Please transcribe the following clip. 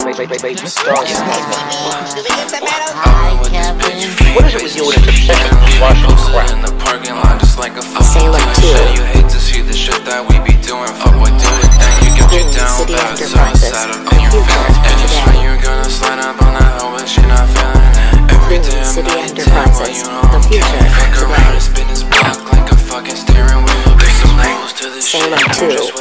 What is it with you and its obsession with washing crap? Salem 2. You hate to see the shit that we be doing. Fuck what do it then you get you down City bad. So Enterprises. sad up in your feelings. And it's when you're gonna slide up on that hoe, but she not feeling it. Every day I'm City nighttime, Enterprises. but you know The I'm future can't fuck today. around and spin his block like a fucking steering wheel. Take some rules to the shit. Salem 2.